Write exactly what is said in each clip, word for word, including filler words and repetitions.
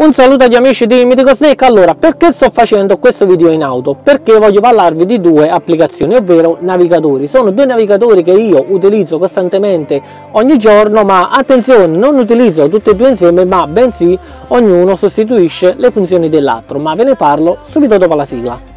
Un saluto agli amici di Mythical Snake. Allora, perché sto facendo questo video in auto? Perché voglio parlarvi di due applicazioni, ovvero navigatori. Sono due navigatori che io utilizzo costantemente ogni giorno, ma attenzione, non utilizzo tutti e due insieme, ma bensì ognuno sostituisce le funzioni dell'altro. Ma ve ne parlo subito dopo la sigla.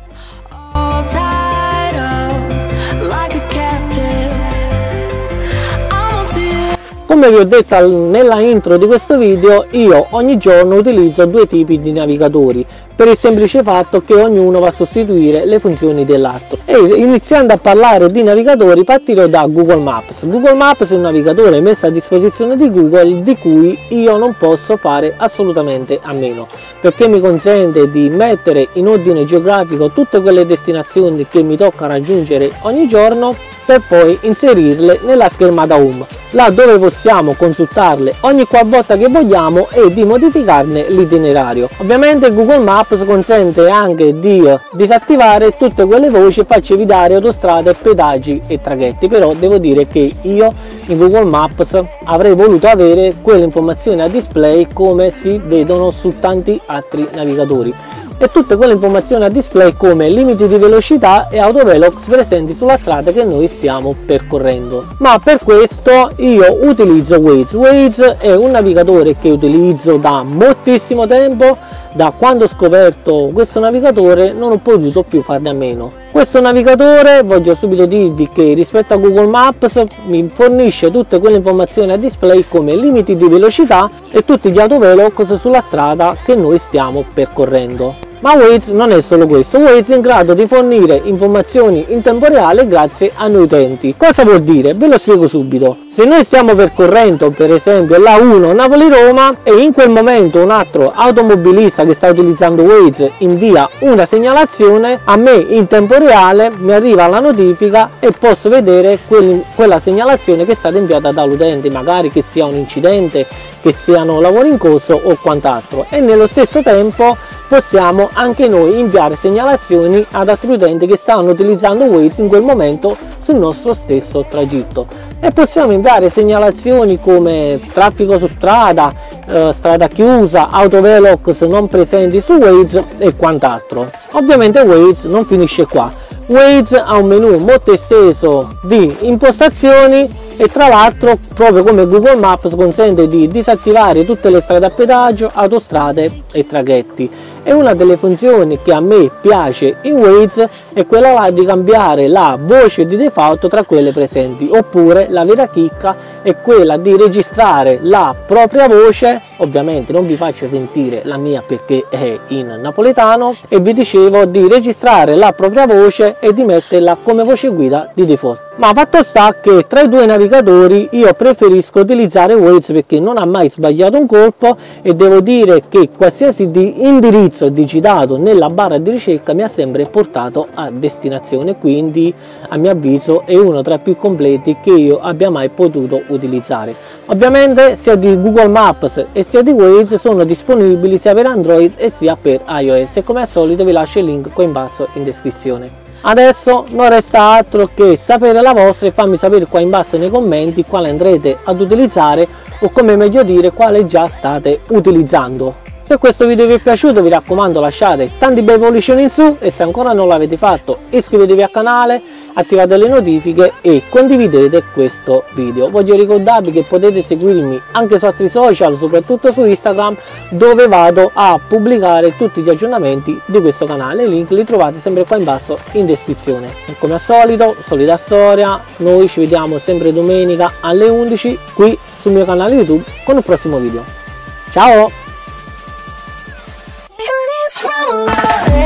Come vi ho detto nella intro di questo video, io ogni giorno utilizzo due tipi di navigatori per il semplice fatto che ognuno va a sostituire le funzioni dell'altro. E iniziando a parlare di navigatori partirò da Google Maps. Google Maps è un navigatore messo a disposizione di Google di cui io non posso fare assolutamente a meno, perché mi consente di mettere in ordine geografico tutte quelle destinazioni che mi tocca raggiungere ogni giorno per poi inserirle nella schermata home, là dove possiamo consultarle ogni qualvolta che vogliamo e di modificarne l'itinerario. Ovviamente Google Maps consente anche di disattivare tutte quelle voci e farci evitare autostrade, pedaggi e traghetti, però devo dire che io in Google Maps avrei voluto avere quelle informazioni a display come si vedono su tanti altri navigatori, e tutte quelle informazioni a display come limiti di velocità e autovelox presenti sulla strada che noi stiamo percorrendo. Ma per questo io utilizzo Waze. Waze è un navigatore che utilizzo da moltissimo tempo. Da quando ho scoperto questo navigatore non ho potuto più farne a meno. Questo navigatore, voglio subito dirvi che rispetto a Google Maps mi fornisce tutte quelle informazioni a display come limiti di velocità e tutti gli autovelox sulla strada che noi stiamo percorrendo. Ma Waze non è solo questo, Waze è in grado di fornire informazioni in tempo reale grazie a noi utenti. Cosa vuol dire? Ve lo spiego subito. Se noi stiamo percorrendo per esempio l'A uno Napoli-Roma e in quel momento un altro automobilista che sta utilizzando Waze invia una segnalazione, a me in tempo reale mi arriva la notifica e posso vedere quel, quella segnalazione che è stata inviata dall'utente, magari che sia un incidente, che siano lavori in corso o quant'altro, e nello stesso tempo possiamo anche noi inviare segnalazioni ad altri utenti che stanno utilizzando Waze in quel momento sul nostro stesso tragitto, e possiamo inviare segnalazioni come traffico su strada, eh, strada chiusa, autovelox non presenti su Waze e quant'altro. Ovviamente Waze non finisce qua. Waze ha un menu molto esteso di impostazioni e tra l'altro, proprio come Google Maps, consente di disattivare tutte le strade a pedaggio, autostrade e traghetti. E una delle funzioni che a me piace in Waze è quella là di cambiare la voce di default tra quelle presenti, oppure la vera chicca è quella di registrare la propria voce. Ovviamente non vi faccio sentire la mia perché è in napoletano, e vi dicevo di registrare la propria voce e di metterla come voce guida di default. Ma fatto sta che tra i due navigatori io preferisco utilizzare Waze perché non ha mai sbagliato un colpo, e devo dire che qualsiasi di indirizzo digitato nella barra di ricerca mi ha sempre portato a destinazione, quindi a mio avviso è uno tra i più completi che io abbia mai potuto utilizzare. Ovviamente sia di Google Maps e sia di Waze sono disponibili sia per Android e sia per iOS, e come al solito vi lascio il link qua in basso in descrizione. Adesso non resta altro che sapere la vostra e farmi sapere qua in basso nei commenti quale andrete ad utilizzare, o come meglio dire quale già state utilizzando. Se questo video vi è piaciuto vi raccomando lasciate tanti bei pollicioni in su, e se ancora non l'avete fatto iscrivetevi al canale, attivate le notifiche e condividete questo video. Voglio ricordarvi che potete seguirmi anche su altri social, soprattutto su Instagram, dove vado a pubblicare tutti gli aggiornamenti di questo canale. I link li trovate sempre qua in basso in descrizione. E come al solito, solita storia, noi ci vediamo sempre domenica alle undici qui sul mio canale YouTube con il prossimo video. Ciao! From love.